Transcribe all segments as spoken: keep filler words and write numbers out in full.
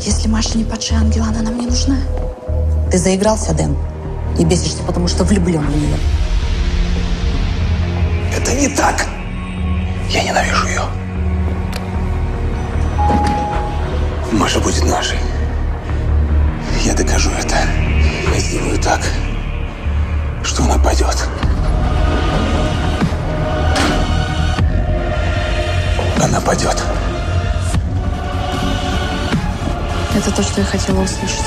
Если Маша не падший ангел, она нам не нужна. Ты заигрался, Дэн, и бесишься, потому что влюблен в нее. Это не так. Я ненавижу ее. Маша будет нашей. Я докажу это. Я сделаю так, что она пойдет. Она пойдет. Это то, что я хотела услышать.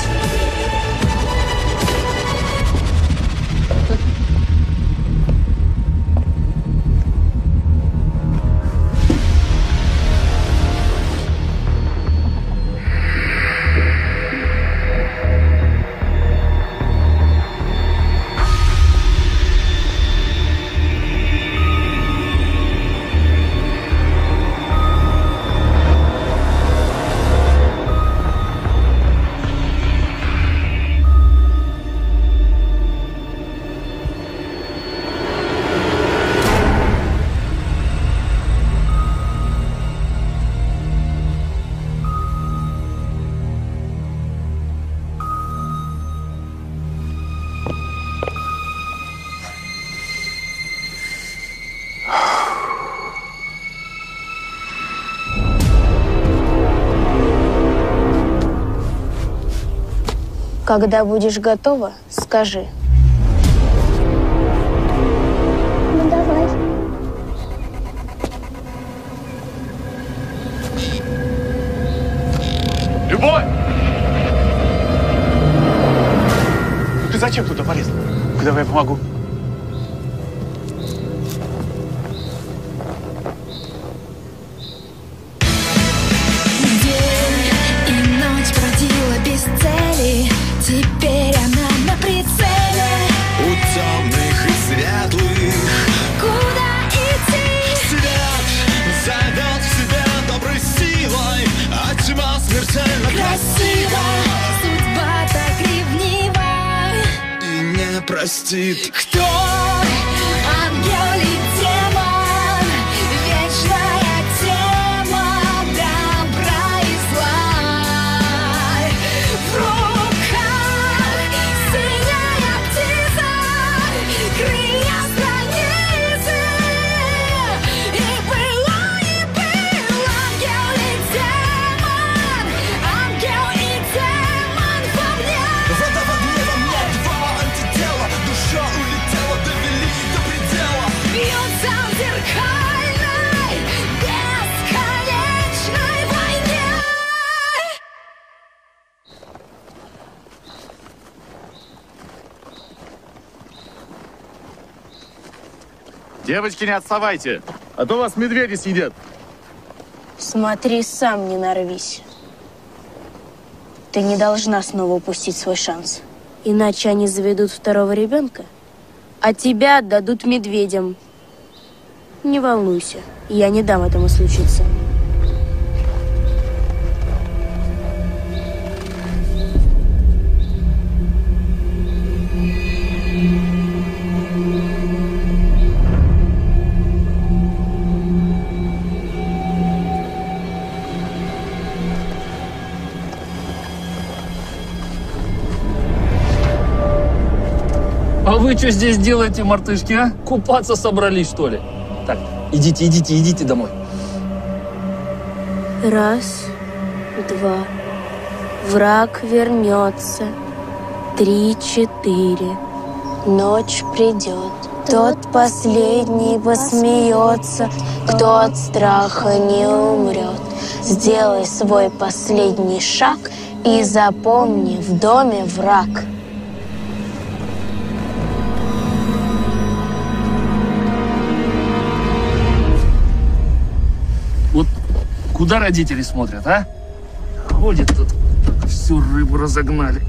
Когда будешь готова, скажи. Ну, давай. Любовь! Ты зачем туда полез? Давай я помогу. Теперь она на прицеле. У темных и светлых Куда идти? свет зовет к себе доброй силой, а тьма смертельно Красиво. Судьба так ревнива и не простит. Кто? Ангел или демон? Вечная тема добра и зла. В руках синяя птица, крылья страницы. И было, и был ангел и демон. Ангел и демон во мне. Вода в огне, во мне два антитела. Душа улетела, довели до предела. Бьются в зеркальной, бесконечной войне. Девочки, не отставайте, а то вас медведи съедят. Смотри, сам не нарвись. Ты не должна снова упустить свой шанс. Иначе они заведут второго ребенка, а тебя отдадут медведям. Не волнуйся, я не дам этому случиться. А вы что здесь делаете, мартышки, а? Купаться собрались, что ли? Так, идите, идите, идите домой. Раз, два. Враг вернется. Три, четыре. Ночь придет. Тот последний посмеется, кто от страха не умрет. Сделай свой последний шаг и запомни, в доме враг. Вот куда родители смотрят, а? Ходит тут, всю рыбу разогнали.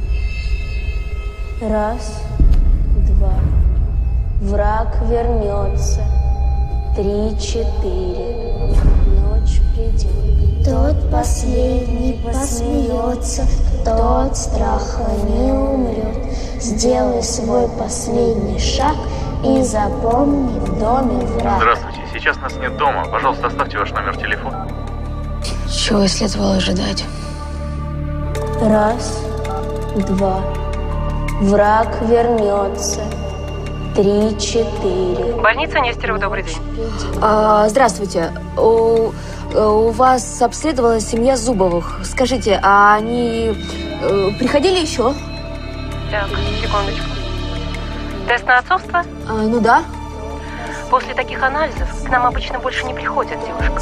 Раз, два. Враг вернется. Три, четыре. Ночь придет. Тот последний посмеется, кто от страха не умрет. Сделай свой последний шаг и запомни, в доме враг. Здравствуйте, сейчас нас нет дома. Пожалуйста, оставьте ваш номер телефона. Чего следовало ожидать? Раз, два. Враг вернется. Три, четыре. Больница Нестерова, добрый день. А, здравствуйте. У, у вас обследовалась семья Зубовых. Скажите, а они э, приходили еще? Так, секундочку. Тест на отцовство? А, ну да. После таких анализов к нам обычно больше не приходят, девушка.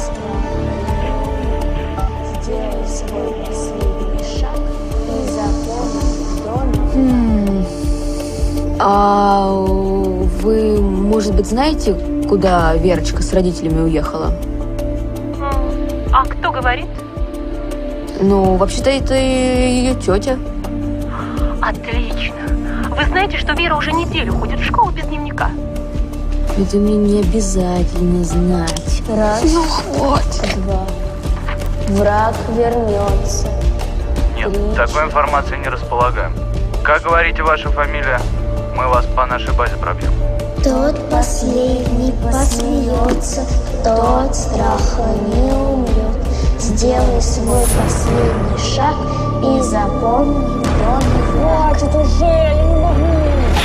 Сделай свой последний шаг и запомни в доме. Хм. А вы, может быть, знаете, куда Верочка с родителями уехала? А кто говорит? Ну, вообще-то это ее тетя. Отлично. Вы знаете, что Вера уже неделю ходит в школу без дневника? Это мне не обязательно знать. Раз, ну, хватит. Два. Враг вернется. Нет, Три, такой информацией не располагаем. Как говорите ваша фамилия? Мы вас по нашей базе пробьем. Тот последний посмеется, тот страха не умрет. Сделай свой последний шаг и запомни в доме. Хватит уже, я не могу.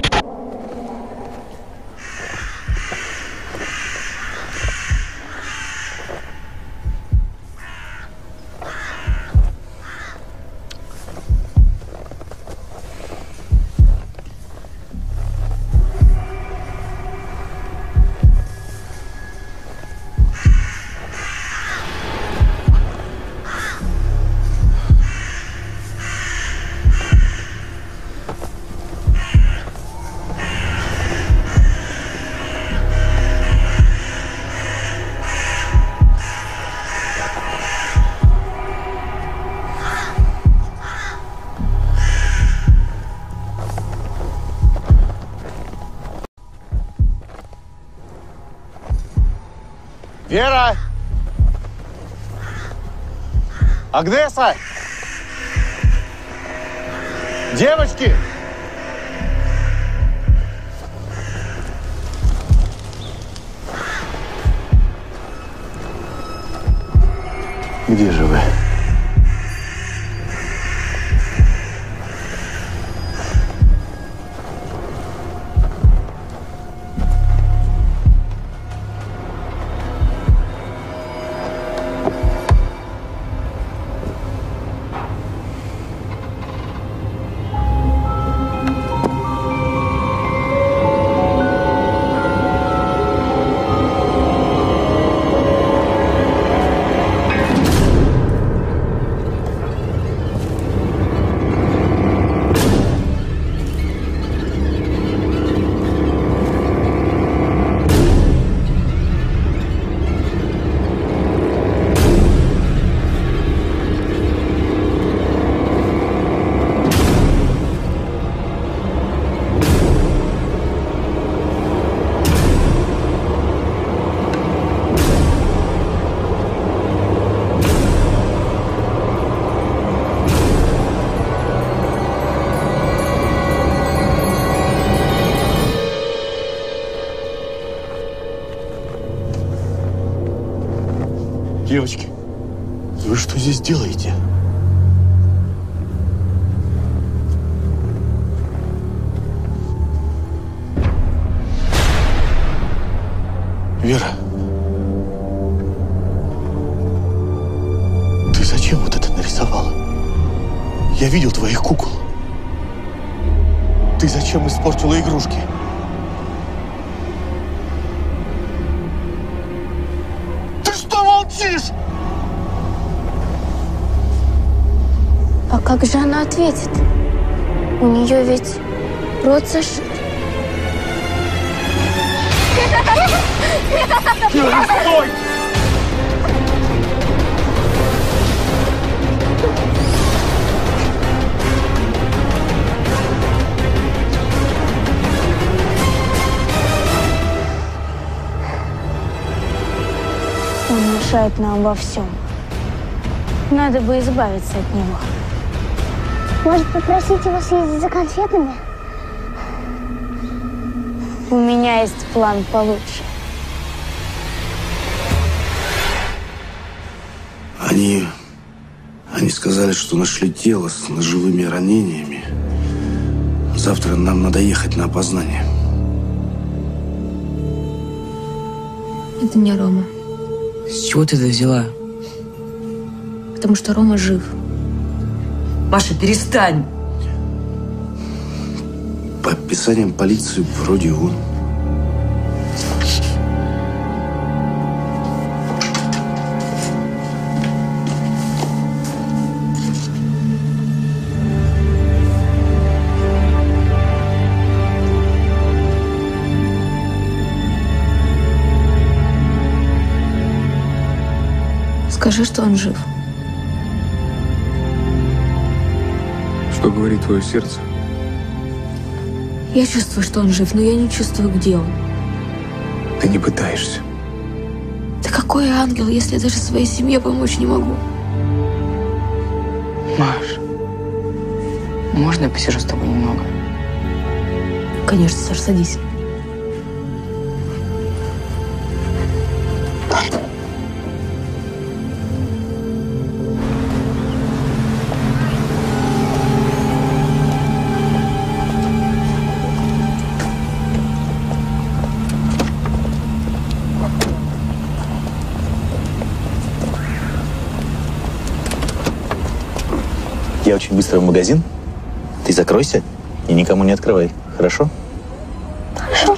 Вера! Агнеса! Девочки! Где же вы? Девочки, вы что здесь делаете? Вера, ты зачем вот это нарисовала? Я видел твоих кукол. Ты зачем испортила игрушки? А как же она ответит? У нее ведь рот зашит. Вера, стой! Он мешает нам во всем. Надо бы избавиться от него. Может, попросить его съездить за конфетами? У меня есть план получше. Они... Они сказали, что нашли тело с ножевыми ранениями. Завтра нам надо ехать на опознание. Это не Рома. С чего ты это взяла? Потому что Рома жив. Паша, перестань. По описаниям полиции, вроде он. Скажи, что он жив. Что говорит твое сердце? Я чувствую, что он жив, но я не чувствую, где он. Ты не пытаешься. Да какой ангел, если я даже своей семье помочь не могу? Маш, можно я посижу с тобой немного? Конечно, Саш, садись. Я очень быстро в магазин. Ты закройся и никому не открывай. Хорошо? Хорошо.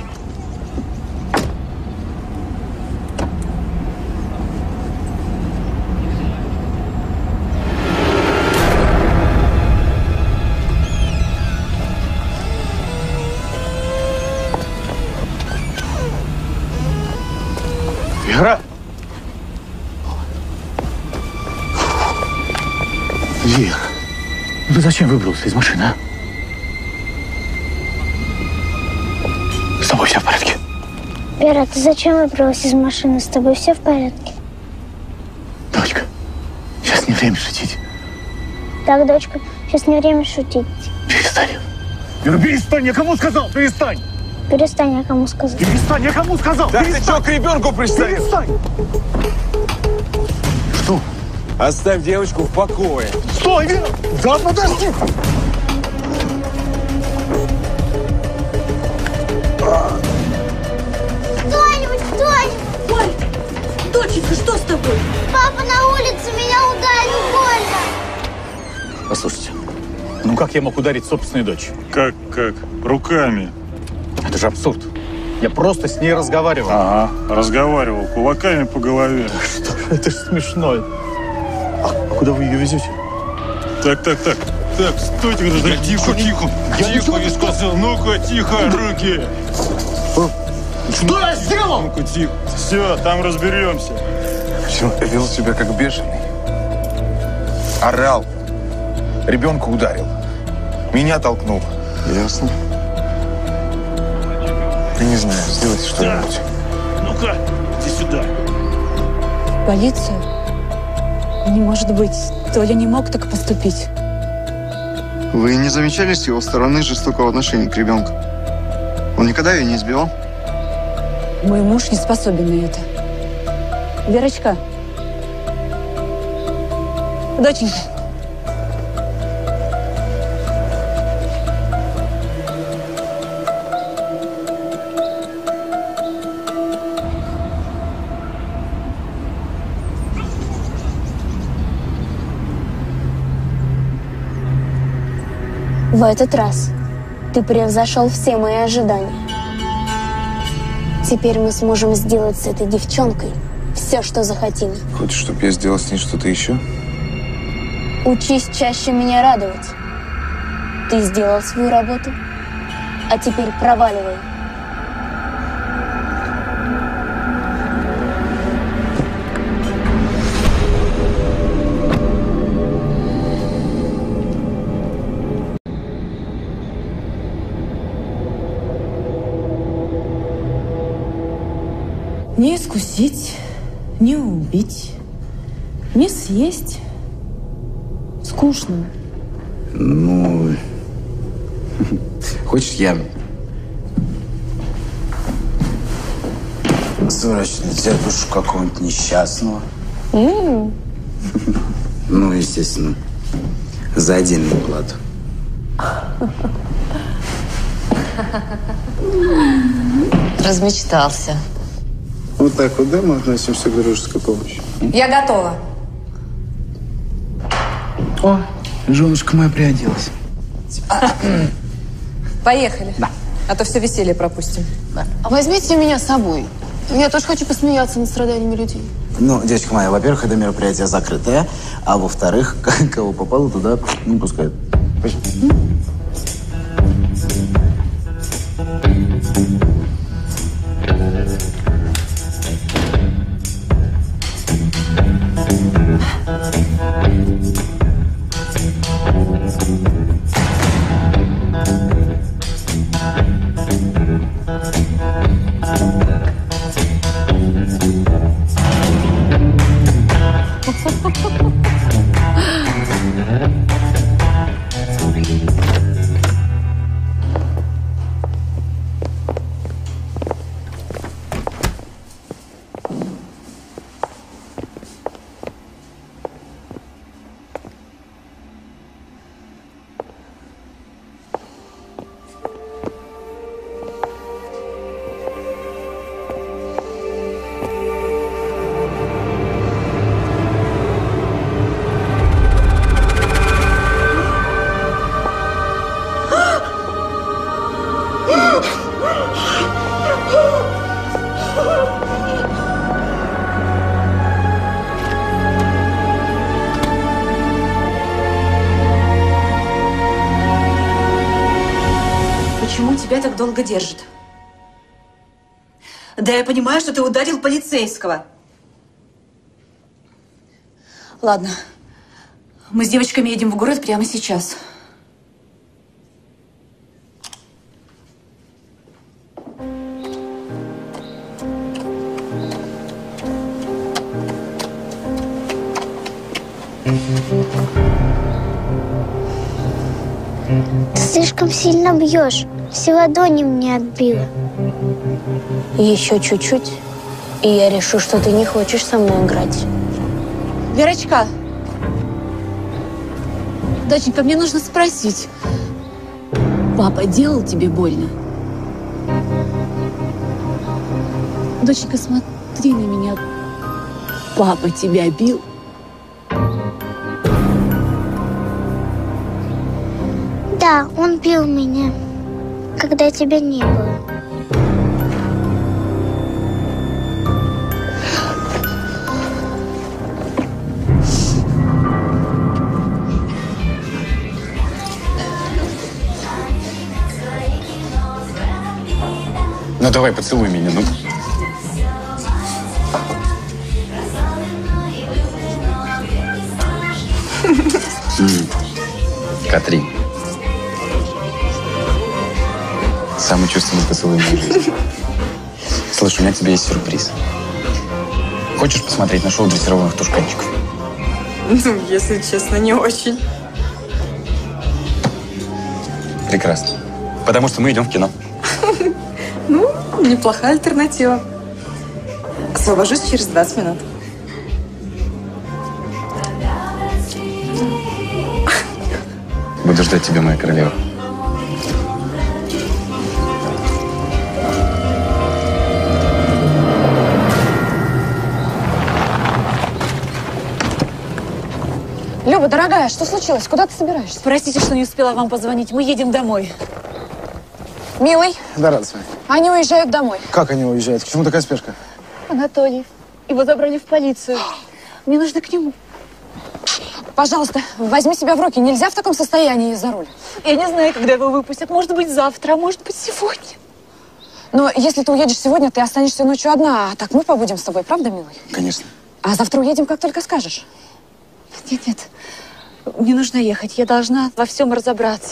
Вера! Вера! Ты зачем выбрался из машины, а? С тобой все в порядке? Вера, ты зачем выбралась из машины? С тобой все в порядке? Дочка, сейчас не время шутить. Так, дочка, сейчас не время шутить. Перестань. Вера, перестань, я кому сказал? Перестань. Перестань, я кому сказал. Перестань, я кому сказал? Да Перестань. ты что, к ребенку пристань? Перестань. Что? Оставь девочку в покое. Стой, Вера! Да подожди! Кто-нибудь, кто-нибудь! Ой, доченька, что с тобой? Папа на улице, меня ударил больно! Послушайте, ну как я мог ударить собственную дочь? Как, как? Руками. Это же абсурд. Я просто с ней разговаривал. Ага, разговаривал. Кулаками по голове. Что ж, это ж смешно. А куда вы ее везете? Так, так, так. Так, стойте, да, тихо, тихо. Тихо, я сказал. Ну-ка, тихо, руки. Что я сделал? Ну-ка, тихо. Все, там разберемся. Почему ты вел себя как бешеный? Орал. Ребенка ударил. Меня толкнул. Ясно. Я не знаю, сделайте что-нибудь. Ну-ка, иди сюда. Полицию? Не может быть. Толя не мог так поступить. Вы не замечали с его стороны жестокого отношения к ребенку? Он никогда ее не избивал? Мой муж не способен на это. Верочка. Доченька. В этот раз ты превзошел все мои ожидания. Теперь мы сможем сделать с этой девчонкой все, что захотим. Хочешь, чтобы я сделал с ней что-то еще? Учись чаще меня радовать. Ты сделал свою работу, а теперь проваливай. Не искусить, не убить, не съесть. Скучно. Ну, хочешь, я сворачиваю для тебя душу какого-нибудь несчастного. Mm. Ну естественно, за отдельную плату. Размечтался. Вот так вот, да, мы относимся к дружеской помощи? Я готова. О, женушка моя приоделась. Поехали. Да. А то все веселье пропустим. Да. Возьмите меня с собой. Я тоже хочу посмеяться над страданиями людей. Ну, девочка моя, во-первых, это мероприятие закрытое, а во-вторых, кого попало, туда не пускают. Почему тебя так долго держит? Да я понимаю, что ты ударил полицейского. Ладно. Мы с девочками едем в город прямо сейчас. Ты слишком сильно бьешь. Все ладони мне отбила. Еще чуть-чуть, и я решу, что ты не хочешь со мной играть. Верочка! Доченька, мне нужно спросить. Папа делал тебе больно? Доченька, смотри на меня. Папа тебя бил? Да, он бил меня, когда тебя не было. Ну давай, поцелуй меня, ну. Катрин. Самый чувственный поцелуй в моей жизни. Слушай, у меня к тебе есть сюрприз. Хочешь посмотреть на шоу дрессированных тушканчиков? Ну, если честно, не очень. Прекрасно. Потому что мы идем в кино. Ну, неплохая альтернатива. Освобожусь через двадцать минут. Буду ждать тебя, моя королева. Люба, дорогая, что случилось? Куда ты собираешься? Простите, что не успела вам позвонить. Мы едем домой. Милый, Да, рад с вами. они уезжают домой. Как они уезжают? К чему такая спешка? Анатолий, его забрали в полицию. Мне нужно к нему. Пожалуйста, возьми себя в руки. Нельзя в таком состоянии за руль. Я не знаю, когда его выпустят. Может быть, завтра, а может быть, сегодня. Но если ты уедешь сегодня, ты останешься ночью одна. А так мы побудем с тобой, правда, милый? Конечно. А завтра уедем, как только скажешь. Нет, нет. Мне нужно ехать. Я должна во всем разобраться.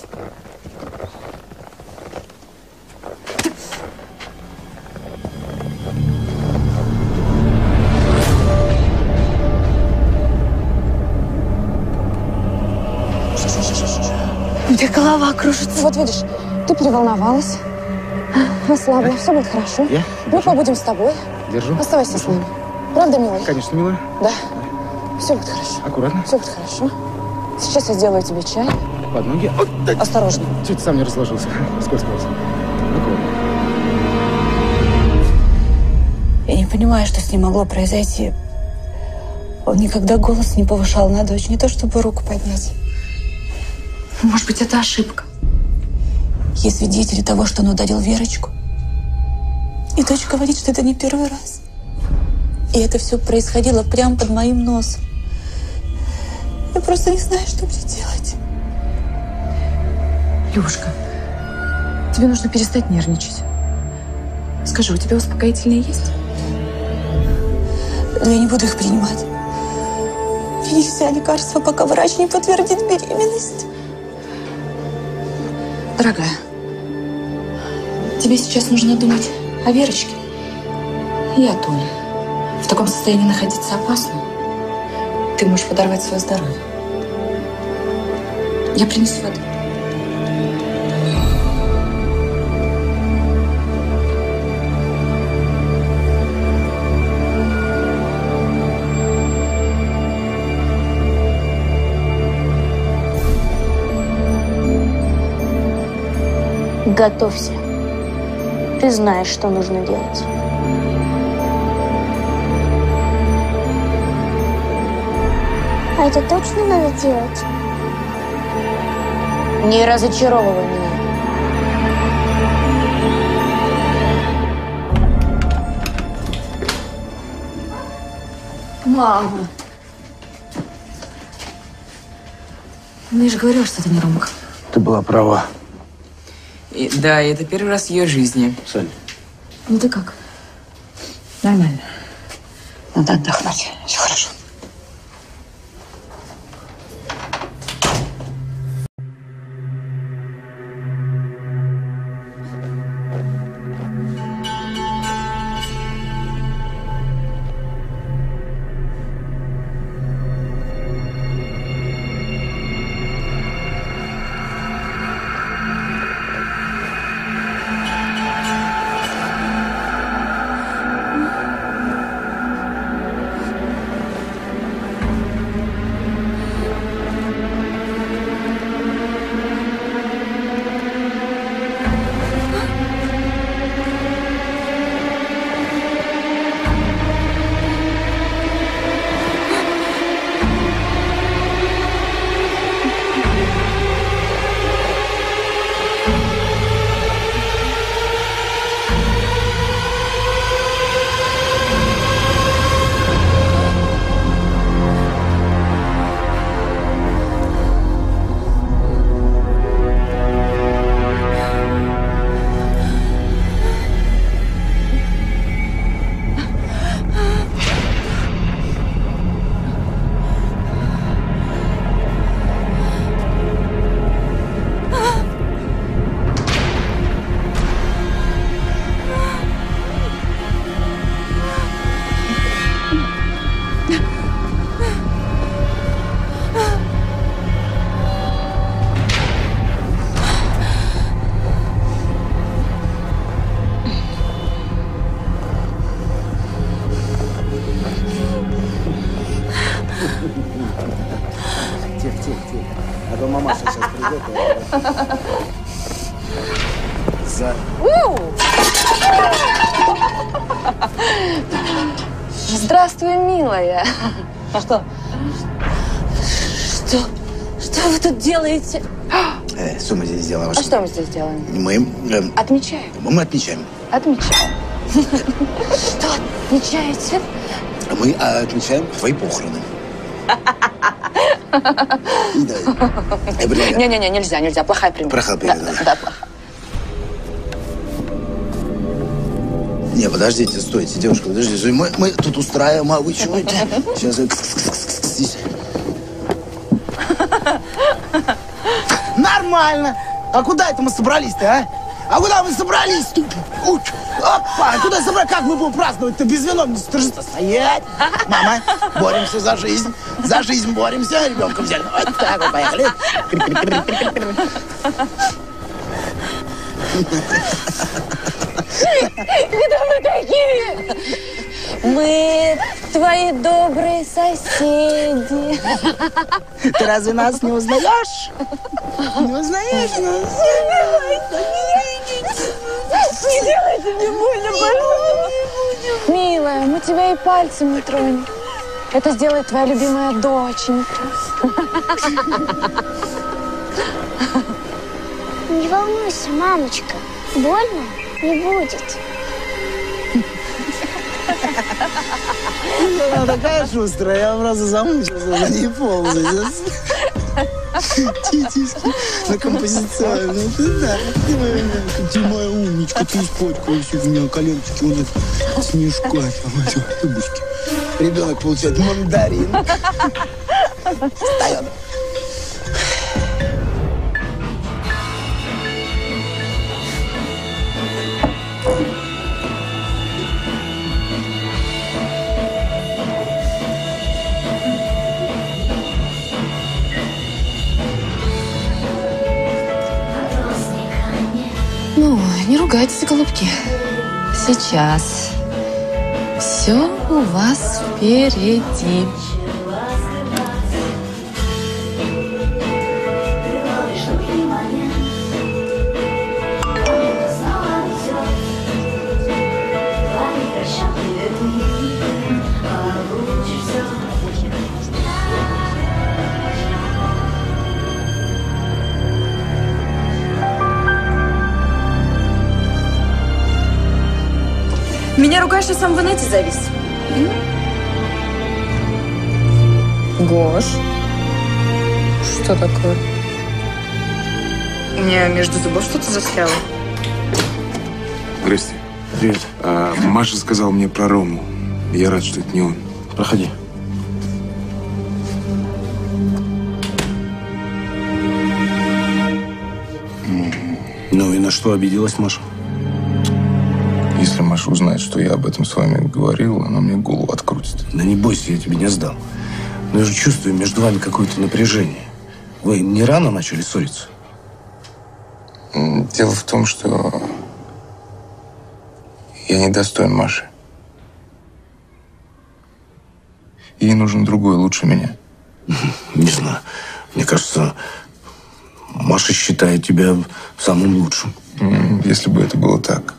У тебя голова кружится. Вот видишь, ты переволновалась. Расслабься, все будет хорошо. Я? Мы побудем с тобой. Держу. Оставайся с нами. Правда, милый? Конечно, милая. Да. Все будет хорошо. Аккуратно. Все будет хорошо. Сейчас я сделаю тебе чай. Под ноги. О, да. Осторожно. Чуть сам не разложился. Скользкался. Аккуратно. Я не понимаю, что с ним могло произойти. Он никогда голос не повышал на дочь, не то чтобы руку поднять. Может быть, это ошибка. Есть свидетели того, что он ударил Верочку. И дочь говорит, что это не первый раз. И это все происходило прямо под моим носом. Я просто не знаю, что мне делать. Любушка, тебе нужно перестать нервничать. Скажи, у тебя успокоительные есть? Но я не буду их принимать. Мне нельзя лекарства, пока врач не подтвердит беременность. Дорогая, тебе сейчас нужно думать о Верочке и о Толе. В таком состоянии находиться опасно. Ты можешь подорвать свое здоровье. Я принесу воду. Готовься. Ты знаешь, что нужно делать. А это точно надо делать? Не разочаровывай меня. Мама. Ну, я же говорила, что это не Ромка. Ты была права. И, да, и это первый раз в ее жизни. Саль. Ну ты как? Нормально. Надо отдохнуть. Все хорошо. За... Здравствуй, милая. А что? Что? Что вы тут делаете? Э, что мы здесь делаем? А что мы здесь делаем? Мы... Э, Отмечаем. Мы отмечаем. Отмечаем. Что отмечаете? Мы а, отмечаем твои похороны. Не-не-не, нельзя, нельзя. Плохая примета. Плохая примета, да. да. Да, плохая. Не, подождите, стойте, девушка, подождите. Мы, мы тут устраиваем, а вы чего это? Сейчас я... Здесь. Нормально. А куда это мы собрались-то, а? А куда мы собрались тут? Опа, куда собрались? Как мы будем праздновать-то без вина? Торжества стоять. Мама, боремся за жизнь. За жизнь боремся. Ребенка взяли. Вот так вот, поехали. Кто вы такие? Мы твои добрые соседи. Ты разве нас не узнаешь? Не узнаешь нас? Не делайте мне больно, пожалуйста. Милая, мы тебя и пальцем не тронем. Это сделает твоя любимая доченька. Не волнуйся, мамочка. Больно не будет. Она такая шустрая, я просто замучился на ней ползать. Титиски на композиционную. Ты да, ты моя, ты моя умничка, ты испачкалась у меня коленочки, у нас снежка, тубушки. Ребенок получает мандарин. Встает. Ну, не ругайтесь, голубки. Сейчас. Все у вас впереди. Меня ругаешь, я сам в инете завис. Гош, что такое? У меня между зубов что-то застряло. Здрасте. Привет. А, Маша сказала мне про Рому. Я рад, что это не он. Проходи. Ну и на что обиделась Маша? Если Маша узнает, что я об этом с вами говорил, она мне голову открутит. Да не бойся, я тебе не сдам. Но я же чувствую между вами какое-то напряжение. Вы не рано начали ссориться? Дело в том, что я недостоин Маши. Ей нужен другой, лучше меня. Не знаю. Мне кажется, Маша считает тебя самым лучшим. Если бы это было так.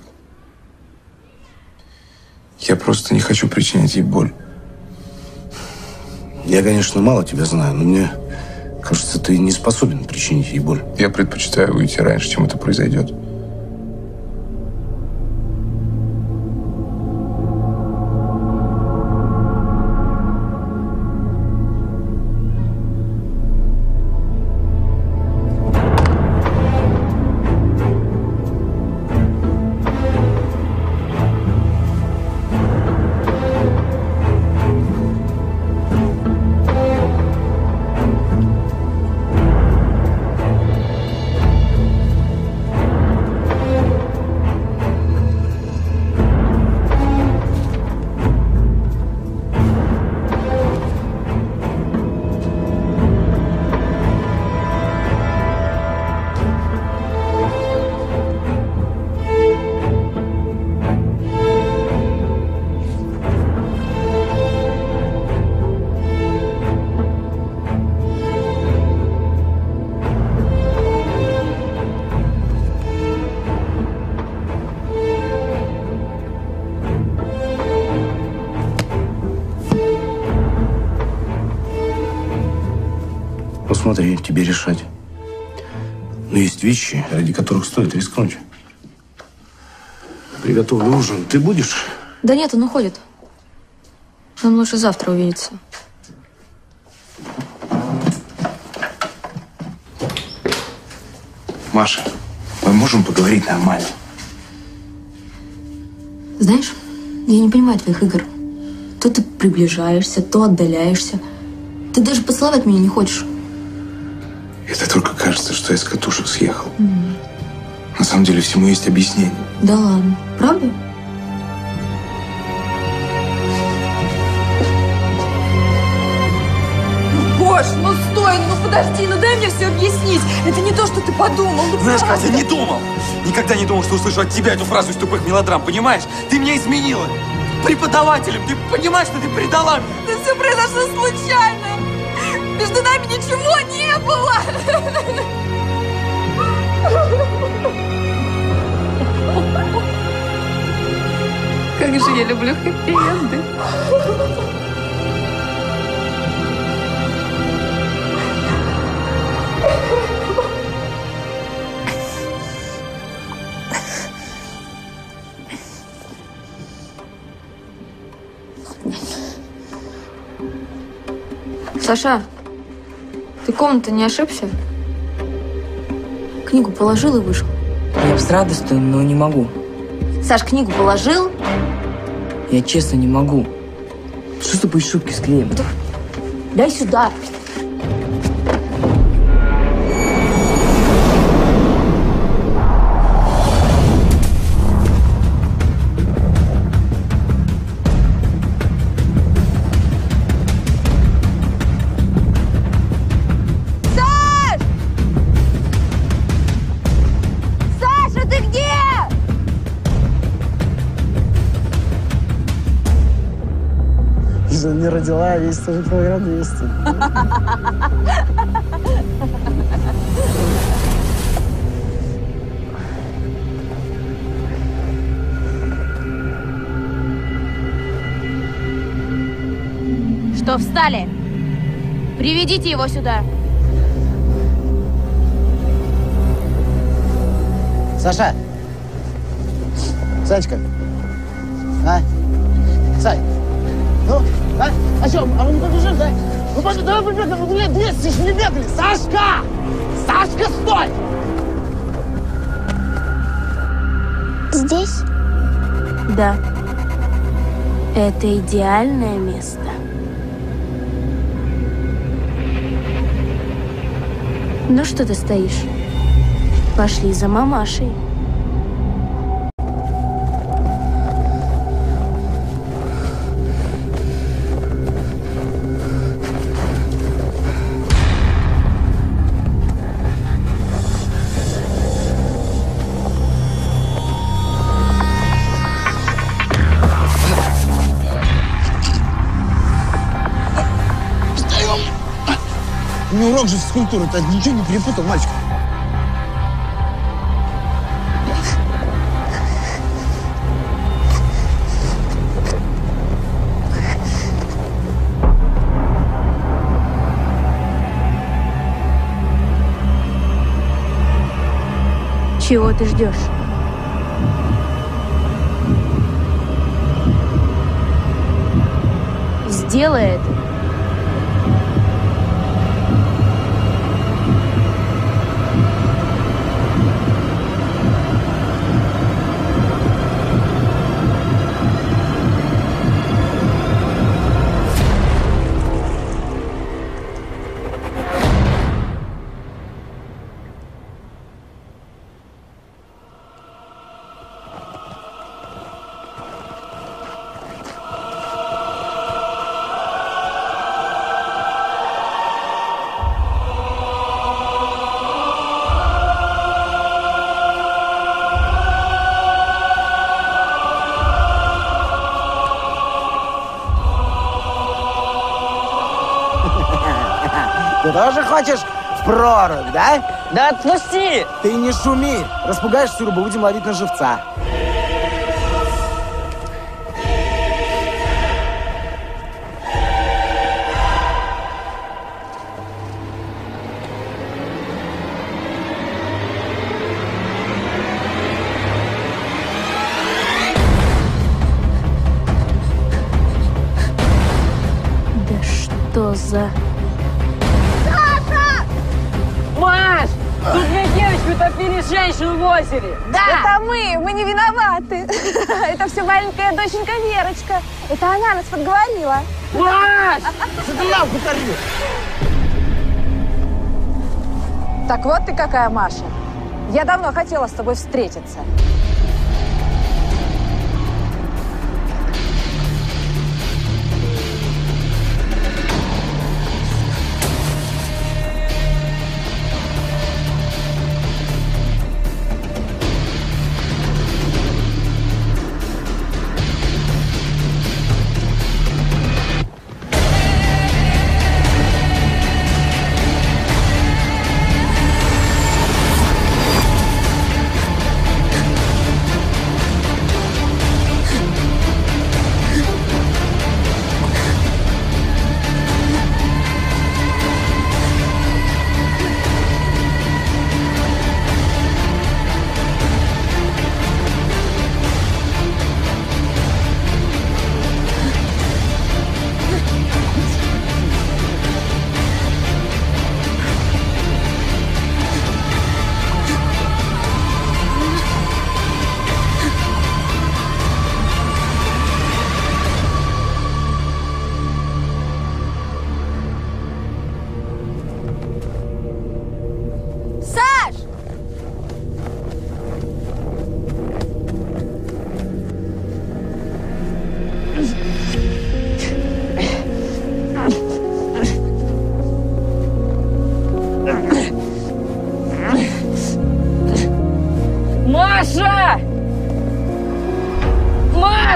Я просто не хочу причинять ей боль. Я, конечно, мало тебя знаю, но мне кажется, ты не способен причинить ей боль. Я предпочитаю уйти раньше, чем это произойдет. Смотри, тебе решать. Но есть вещи, ради которых стоит рискнуть. Приготовлю ужин. Ты будешь? Да нет, он уходит. Нам лучше завтра увидеться. Маша, мы можем поговорить нормально? Знаешь, я не понимаю твоих игр. То ты приближаешься, то отдаляешься. Ты даже поцеловать меня не хочешь. Это только кажется, что я с катушек съехал. Mm. На самом деле всему есть объяснение. Да ладно, правда? Гош, ну стой, ну подожди, ну дай мне все объяснить. Это не то, что ты подумал. Ну, Знаешь, правда. Катя, не думал. Никогда не думал, что услышу от тебя эту фразу из тупых мелодрам, понимаешь? Ты меня изменила. преподавателем. Ты понимаешь, что ты предала меня? Да все произошло случайно. Между нами ничего не было. Как же я люблю хэппи-энды. Саша, ты комната не ошибся? Книгу положил и вышел. Я бы с радостью, но не могу. Саш, книгу положил? Я честно не могу. Что с тобой шубки склеим? Дай сюда. Не родила, а весит уже килограмм двести. Что, встали? Приведите его сюда. Саша! Санечка! А? Сань! Ну, а? А что, а мы не побежим, да? Ну, побежим, давай побежим, ну, блин, двести ж не бегали! Сашка! Сашка, стой! Здесь? Да. Это идеальное место. Ну что ты стоишь? Пошли за мамашей. У меня урок же физкультуры, ты ничего не перепутал, мальчик. Чего ты ждешь? Сделай это. Ты тоже хочешь в прорубь, да? Да отпусти! Ты не шуми! Распугаешь всю рыбу, будем ловить на живца. Да что за... Маш! Тут две девочки утопили женщину в озере. Да! Это мы, мы не виноваты. Это все маленькая доченька Верочка. Это она нас подговорила. Маш! Что ты лавку торгуешь? Так вот ты какая, Маша. Я давно хотела с тобой встретиться.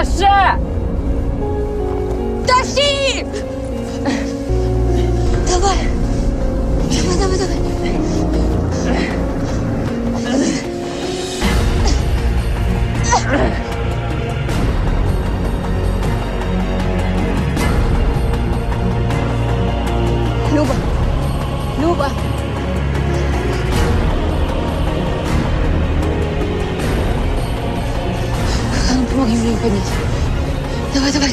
Саша! Тащи! Давай. Давай, давай, давай. Люба! Люба! А ну, помоги мне поднять. Давай, давай.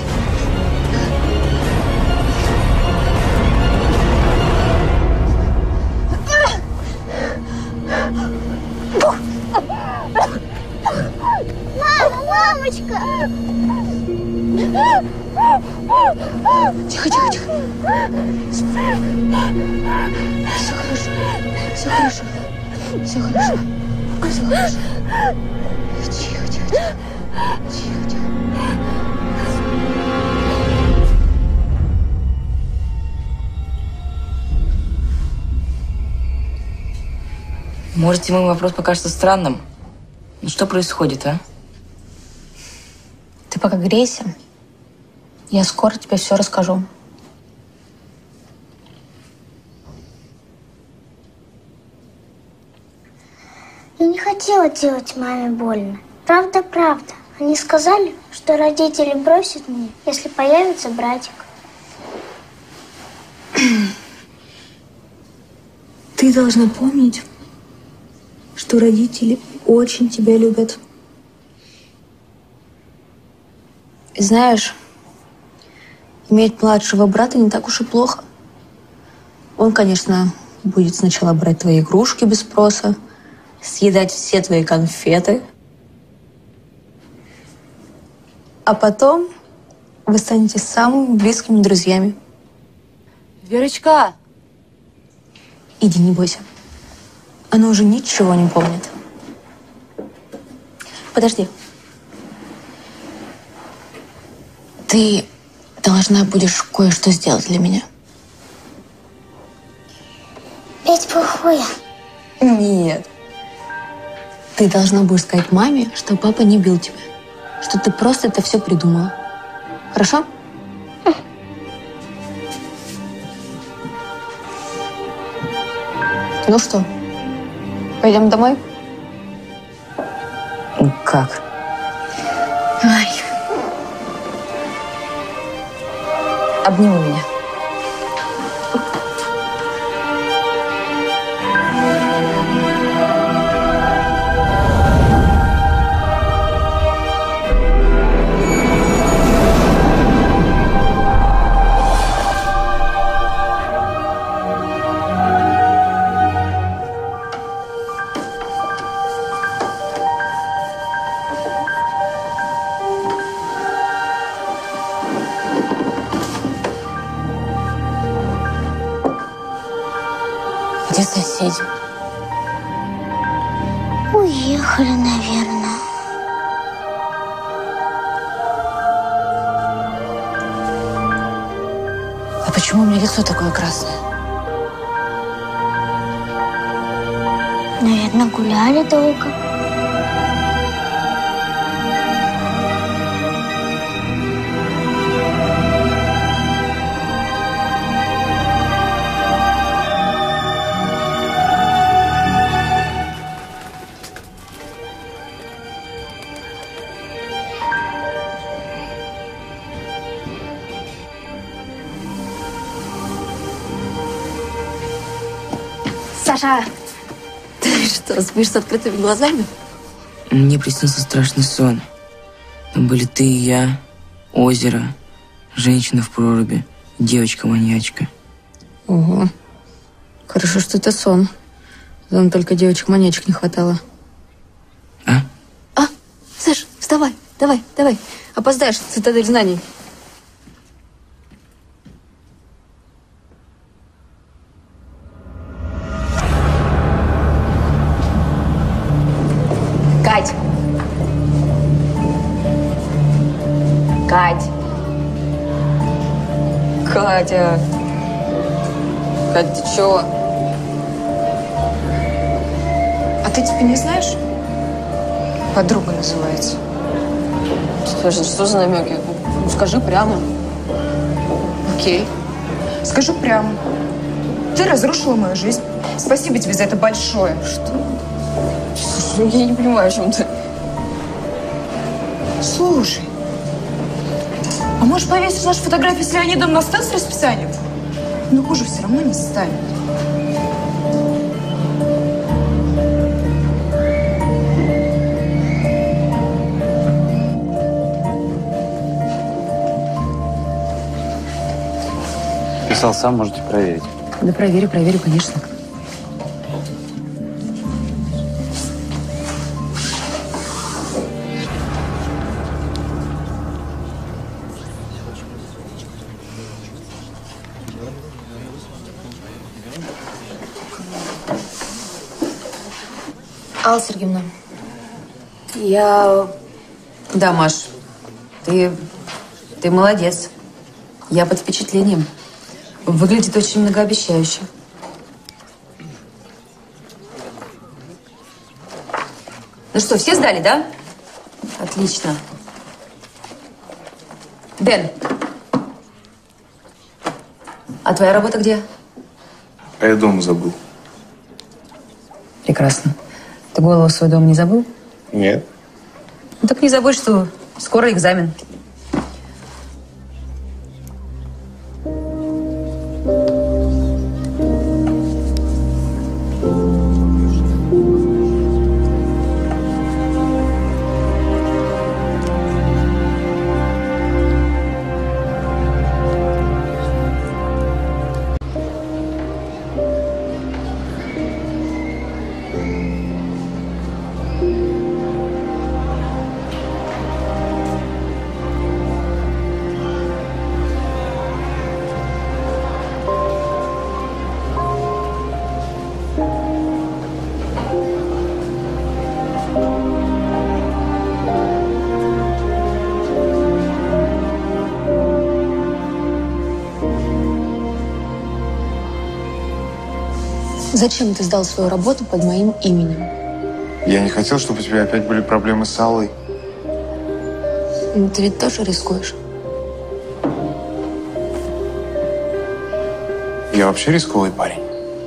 Мама, мамочка! Тихо, тихо, тихо. Все хорошо. Все хорошо. Все хорошо. Все хорошо. Тихо, тихо, тихо. Тихо, тихо. Может, мой вопрос покажется странным. Но что происходит, а? Ты пока грейся. Я скоро тебе все расскажу. Я не хотела делать маме больно. Правда, правда. Они сказали, что родители бросят меня, если появится братик. Ты должна помнить, что родители очень тебя любят. И знаешь, иметь младшего брата не так уж и плохо. Он, конечно, будет сначала брать твои игрушки без спроса, съедать все твои конфеты, а потом вы станете самыми близкими друзьями. Верочка! Иди, не бойся. Она уже ничего не помнит. Подожди. Ты должна будешь кое-что сделать для меня. Бить плохое. Нет. Ты должна будешь сказать маме, что папа не бил тебя. Что ты просто это все придумала. Хорошо? Ну что, пойдем домой? Как? Ай. Обними меня. Где соседи? Уехали, наверное. А почему у меня лицо такое красное? Наверное, гуляли долго. Саша, ты что, спишь с открытыми глазами? Мне приснился страшный сон. Там были ты и я, озеро, женщина в проруби, девочка-маньячка. Ого. Хорошо, что это сон. Там только девочек-маньячек не хватало. А? А, Саш, вставай, давай, давай. Опоздаешь в цитадель знаний. Кать! Кать! Катя! Кать, ты чего? А ты теперь не знаешь? Подруга называется. Слушай, что за намеки? Ну, скажи прямо. Окей. Скажу прямо. Ты разрушила мою жизнь. Спасибо тебе за это большое. Что? Слушай, я не понимаю, о чем ты. Слушай, а может повесить наши фотографии с Леонидом на стенд с расписанием? Но хуже все равно не станет. Писал сам, можете проверить. Да проверю, проверю, конечно. Алла Сергеевна, я... Да, Маш, ты, ты молодец. Я под впечатлением. Выглядит очень многообещающе. Ну что, все сдали, да? Отлично. Дэн, а твоя работа где? А я дома забыл. Прекрасно. Ты голову в свой дом не забыл? Нет. Ну так не забудь, что скоро экзамен. Зачем ты сдал свою работу под моим именем? Я не хотел, чтобы у тебя опять были проблемы с Аллой. Ну, ты ведь тоже рискуешь. Я вообще рисковый парень.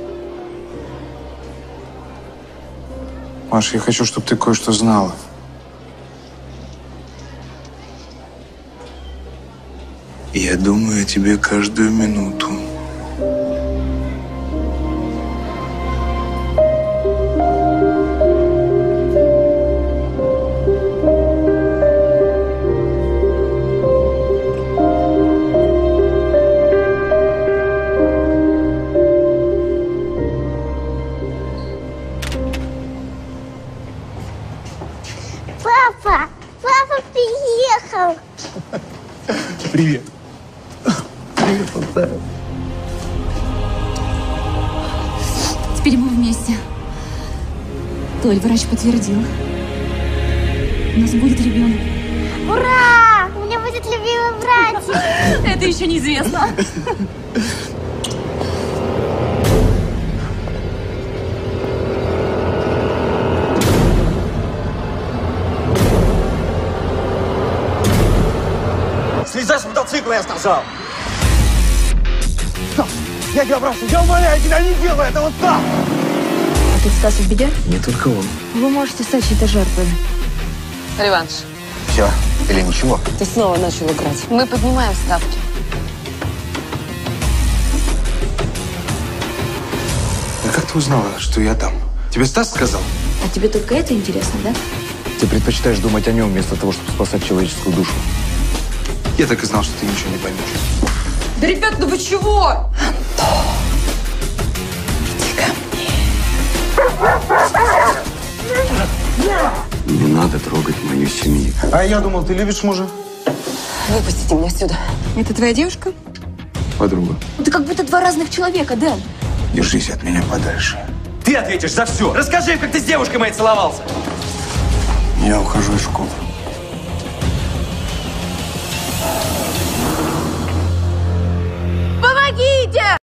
Маша, я хочу, чтобы ты кое-что знала. Я думаю о тебе каждую минуту. Папа! Папа приехал! Привет. Привет, Алтая. Теперь мы вместе. Толь, врач подтвердил. У нас будет ребенок. Ура! У меня будет любимый братик. Это еще неизвестно. Слезай с мотоцикла, я сказал! Стоп! Я тебя прошу, я умоляю тебя, не делай это вот так! А ты, Стас, в беде? Не только он. Вы можете стать чьей-то жертвой. Реванш. Все? Или ничего? Ты снова начал играть. Мы поднимаем ставки. А как ты узнала, что я там? Тебе Стас сказал? А тебе только это интересно, да? Ты предпочитаешь думать о нем вместо того, чтобы спасать человеческую душу. Я так и знал, что ты ничего не поймешь. Да, ребят, ну вы чего? Антон, иди ко мне. Не надо трогать мою семью. А я думал, ты любишь мужа? Выпустите меня отсюда. Это твоя девушка? Подруга. Ты как будто два разных человека, Дэн. Держись от меня подальше. Ты ответишь за все. Расскажи им, как ты с девушкой моей целовался. Я ухожу из школы.